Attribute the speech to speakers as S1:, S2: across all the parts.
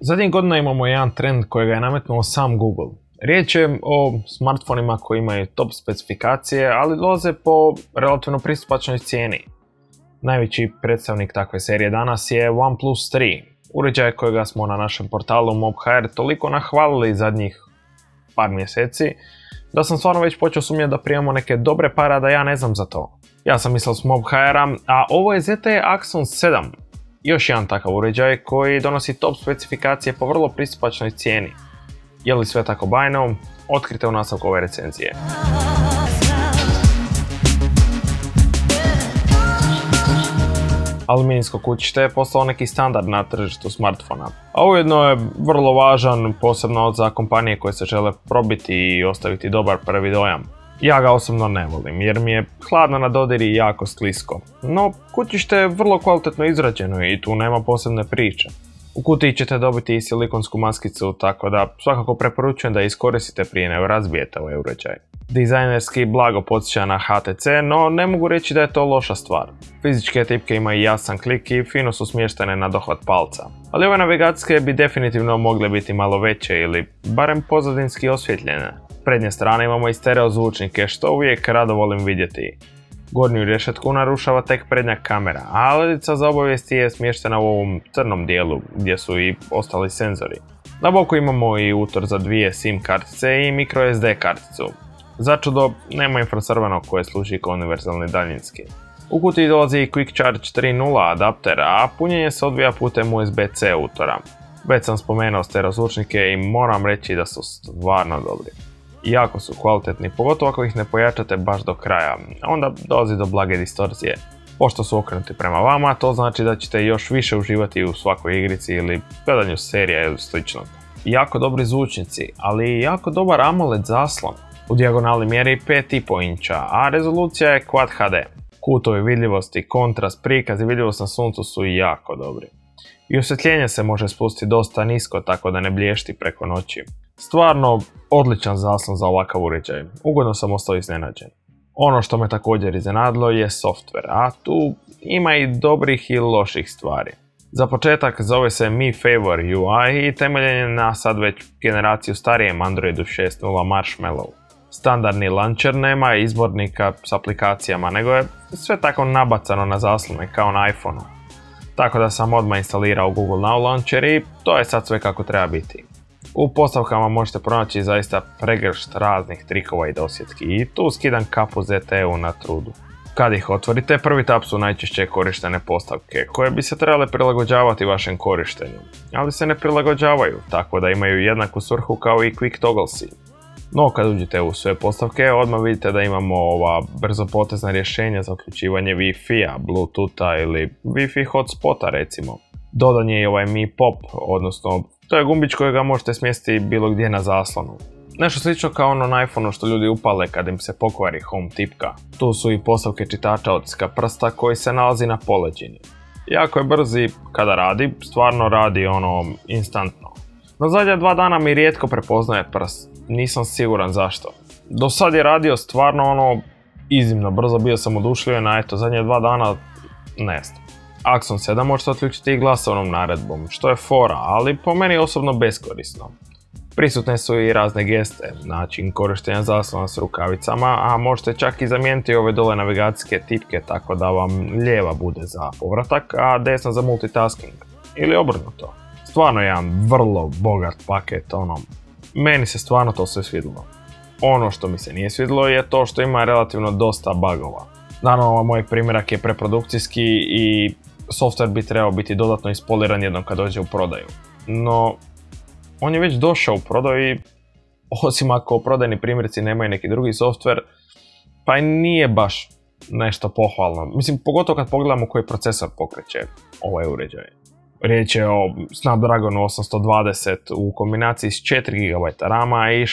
S1: Zadnjih godina imamo jedan trend kojega je nametnuo sam Google. Riječ je o smartfonima koji imaju top specifikacije, ali dolaze po relativno pristupačnoj cijeni. Najveći predstavnik takve serije danas je OnePlus 3, uređaj kojega smo na našem portalu Mob.hr toliko nahvalili zadnjih par mjeseci, da sam stvarno već počeo sumnjati da primamo neke dobre pare, da ja ne znam za to. Ja sam mislio s Mob.hr-a, a ovo je ZTE Axon 7. Još jedan takav uređaj koji donosi top specifikacije po vrlo pristupačnoj cijeni. Je li sve tako bajno? Otkrite u nastavku ove recenzije. Aluminijsko kućište je postalo neki standard na tržištu smartfona, a ujedno je vrlo važan, posebno za kompanije koje se žele probiti i ostaviti dobar prvi dojam. Ja ga osobno ne volim jer mi je hladno na dodir i jako sklisko, no kućište je vrlo kvalitetno izrađeno i tu nema posebne priče. U kutiji ćete dobiti i silikonsku maskicu, tako da svakako preporučujem da iskoristite prije nego razbijete ovaj uređaj. Dizajnerski blago podsjeća na HTC, no ne mogu reći da je to loša stvar. Fizičke tipke imaju jasan klik i fino su smještene na dohvat palca. Ali ove navigacijske bi definitivno mogle biti malo veće ili barem pozadinski osvjetljene. Prednje strane imamo i stereo zvučnike, što uvijek rado volim vidjeti. Gornju rješetku narušava tek prednja kamera, a ledica za obavijesti je smještena u ovom crnom dijelu gdje su i ostali senzori. Na boku imamo i utor za dvije SIM kartice i microSD karticu. Začudo, nema infracrvenog koje služi kao univerzalni daljinski. U kutiji dolazi i Quick Charge 3.0 adapter, a punjenje se odvija putem USB-C utora. Već sam spomenuo stereo zvučnike i moram reći da su stvarno dobri. Jako su kvalitetni, pogotovo ako ih ne pojačate baš do kraja, onda dolazi do blage distorzije. Pošto su okrenuti prema vama, to znači da ćete još više uživati u svakoj igrici ili gledanju serija ili slično. Jako dobri zvučnici, ali i jako dobar AMOLED zaslon. U dijagonali mjeri 5,5 inča, a rezolucija je Quad HD. Kutovi vidljivosti, kontrast, prikaz i vidljivost na suncu su jako dobri. I osvjetljenje se može spustiti dosta nisko tako da ne blješti preko noći. Stvarno odličan zaslon za ovakav uređaj, ugodno sam ostao iznenađen. Ono što me također iznenadilo je software, a tu ima i dobrih i loših stvari. Za početak zove se Mi Favor UI i temeljen je na sad već generaciju starijem Androidu 6.0 Marshmallow. Standardni launcher nema izbornika s aplikacijama, nego je sve tako nabacano na zaslone kao na iPhoneu. Tako da sam odmah instalirao Google Now Launcher i to je sad sve kako treba biti. U postavkama možete pronaći zaista pregršt raznih trikova i dosjetki i tu skidam kapu ZTE-u na trudu. Kad ih otvorite, prvi tap su najčešće korištene postavke koje bi se trebale prilagođavati vašem korištenju, ali se ne prilagođavaju, tako da imaju jednaku svrhu kao i Quick Togglesi. No kad uđete u sve postavke, odmah vidite da imamo ova brzopotezna rješenja za uključivanje Wi-Fi-a, Bluetootha ili Wi-Fi hotspota recimo. Dodan je i ovaj Mi Pop, odnosno to je gumbić kojega možete smjestiti bilo gdje na zaslonu. Nešto slično kao ono na iPhoneu što ljudi upale kad im se pokvari home tipka. Tu su i postavke čitača otiska prsta koji se nalazi na poleđini. Jako je brz i kada radi, stvarno radi ono instantno. No zadnja 2 dana mi rijetko prepoznaje prst, nisam siguran zašto. Do sad je radio stvarno ono iznimno brzo, bio sam oduševljen, a eto zadnje 2 dana ne znam. Axon 7 možete otključiti i glasovnom naredbom, što je fora, ali po meni osobno beskorisno. Prisutne su i razne geste, način korištenja zaslona s rukavicama, a možete čak i zamijeniti ove dole navigacijske tipke tako da vam lijeva bude za povratak, a desna za multitasking. Ili obrnuto. Stvarno je jedan vrlo bogat paket, meni se stvarno to sve svidjelo. Ono što mi se nije svidjelo je to što ima relativno dosta bugova. Naravno, moj primjerak je preprodukcijski i software bi trebao biti dodatno ispoliran jednom kad dođe u prodaju. No, on je već došao u prodaju i osim ako prodajni primjerci nemaju neki drugi software, pa i nije baš nešto pohvalno. Mislim, pogotovo kad pogledamo koji procesor pokreće ovaj uređaj. Riječ je o Snapdragonu 820 u kombinaciji s 4 GB RAM-a i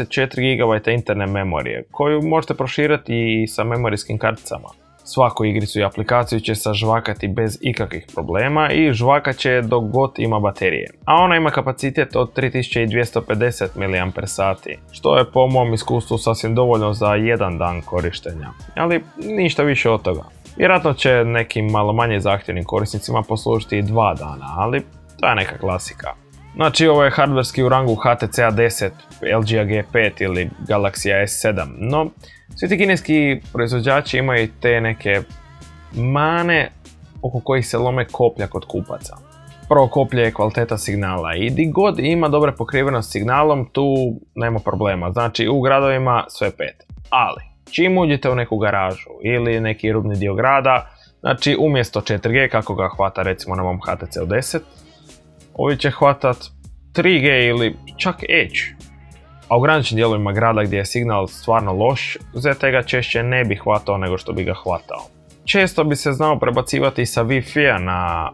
S1: 64 GB interne memorije, koju možete proširiti i sa memorijskim karticama. Svaku igricu i aplikaciju će sažvakati bez ikakvih problema i žvakat će dok god ima baterije. A ona ima kapacitet od 3250 mAh, što je po mom iskustvu sasvim dovoljno za jedan dan korištenja, ali ništa više od toga. Vjerojatno će nekim malo manje zahtjevnim korisnicima poslužiti i 2 dana, ali to je neka klasika. Znači ovo je hardverski u rangu HTC A10, LG G5 ili Galaxy S7, no svi ti kineski proizvođači imaju te neke mane oko kojih se lome koplja kod kupaca. Prvo koplje je kvaliteta signala i di god ima dobre pokrivenost signalom, tu nema problema. Znači u gradovima sve pet. Ali čim uđete u neku garažu ili neki rubni dio grada, znači umjesto 4G kako ga hvata recimo na mom HTC 10, ovi će hvatat 3G ili čak Edge. A u graničnim dijelovima grada gdje je signal stvarno loš, ZTE ga češće ne bi hvatao nego što bi ga hvatao. Često bi se znao prebacivati sa Wi-Fi-a na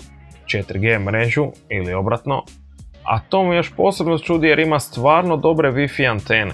S1: 4G mrežu ili obratno, a to mi još posebno čudi jer ima stvarno dobre Wi-Fi antene.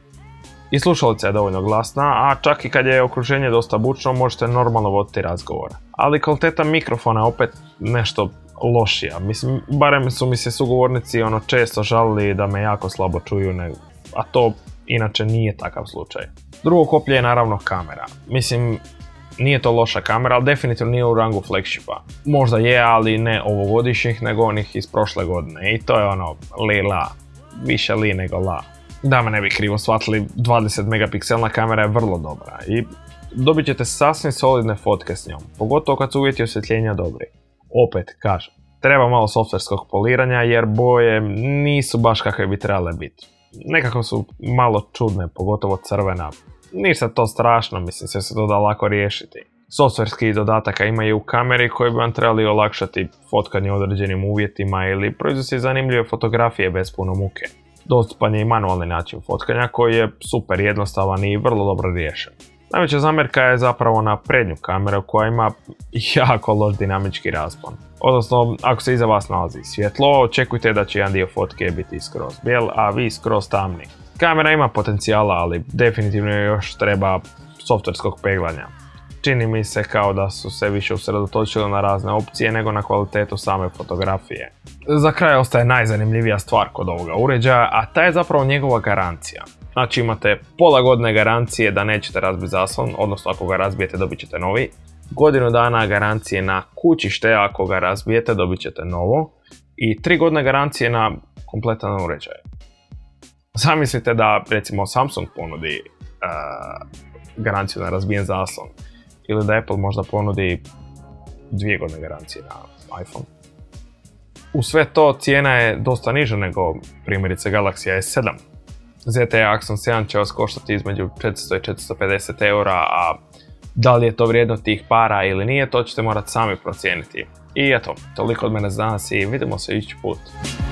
S1: I slušalica je dovoljno glasna, a čak i kad je okruženje dosta bučno možete normalno voditi razgovor. Ali kvaliteta mikrofona je opet nešto lošija. Mislim, barem su mi se sugovornici često žalili da me jako slabo čuju, a to inače nije takav slučaj. Drugo koplje je naravno kamera. Mislim, nije to loša kamera, ali definitivno nije u rangu flagshipa. Možda je, ali ne ovogodišnjih, nego onih iz prošle godine. I to je li-la. Više li nego la. Da me ne bi krivo shvatili, 20 megapikselna kamera je vrlo dobra i dobit ćete sasvim solidne fotke s njom, pogotovo kad su uvjeti osvjetljenja dobri. Opet, kažem, treba malo softverskog poliranja jer boje nisu baš kakve bi trebale biti. Nekako su malo čudne, pogotovo crvena. Ništa to strašno, mislim, sve se to da lako riješiti. Softverskih dodataka imaju u kameri koji bi vam trebali olakšati fotkanje u određenim uvjetima ili proizvesti zanimljive fotografije bez puno muke. Dostupan je i manualni način fotkanja koji je super jednostavan i vrlo dobro riješen. Najveća zamjerka je zapravo na prednju kameru koja ima jako loš dinamički raspon. Odnosno, ako se iza vas nalazi svjetlo, očekujte da će jedan dio fotke biti skroz bijel, a vi skroz tamni. Kamera ima potencijala, ali definitivno još treba softverskog peglanja. Čini mi se kao da su se više usredotočili na razne opcije nego na kvalitetu same fotografije. Za kraj ostaje najzanimljivija stvar kod ovoga uređaja, a ta je zapravo njegova garancija. Znači imate pola godine garancije da nećete razbiti zaslon, odnosno ako ga razbijete dobit ćete novi. Godinu dana garancije na kućište, ako ga razbijete dobit ćete novo. I 3 godine garancije na kompletan uređaj. Zamislite da recimo Samsung ponudi garanciju na razbijen zaslon. Ili da Apple možda ponudi 2 godine garancije na iPhone. U sve to cijena je dosta niža nego primjerice Galaxy S7. ZTE Axon 7 će vas koštati između 400 i 450 eura, a da li je to vrijedno tih para ili nije, to ćete morati sami procijeniti. I eto, toliko od mene za danas i vidimo se idući put.